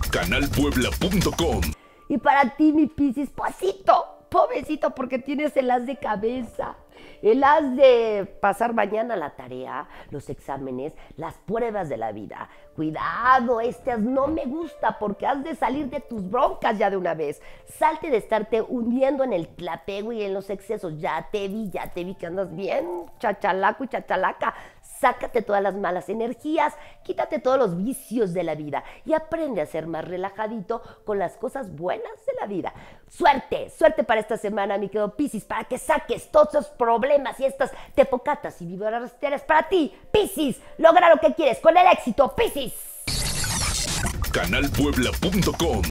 canalpuebla.com. Y para ti, mi Piscis, pobrecito, porque tienes el as de cabeza. El as de pasar mañana la tarea, los exámenes, las pruebas de la vida. Cuidado, este as no me gusta porque has de salir de tus broncas ya de una vez. Salte de estarte hundiendo en el apego y en los excesos. Ya te vi que andas bien chachalaco y chachalaca. Sácate todas las malas energías, quítate todos los vicios de la vida y aprende a ser más relajadito con las cosas buenas de la vida. Suerte para esta semana, mi querido Piscis, para que saques todos esos problemas y estas tepocatas y víboras para ti. Piscis, logra lo que quieres con el éxito, Piscis. canalpuebla.com